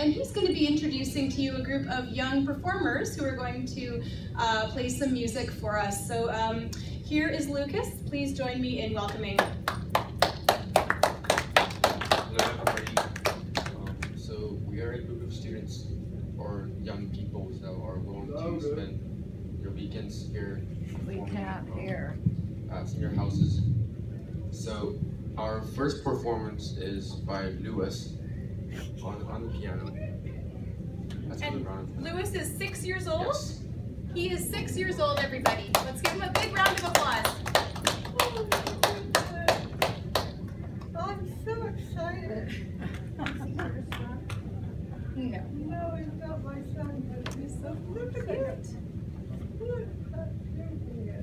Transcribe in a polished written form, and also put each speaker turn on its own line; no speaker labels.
and he's going to be introducing to you a group of young performers who are going to play some music for us. So here is Lucas. Please join me in welcoming.
Hello everybody. So we are a group of students or young people that are willing to spend their weekends here at senior houses. So our first performance is by Lewis on the piano.
And Lewis is 6 years old?
Yes.
He is 6 years old, everybody. Let's give him a big round of applause.
I'm so excited.
No.
No, he's not my son, but he's so look at it. Look how cute he is.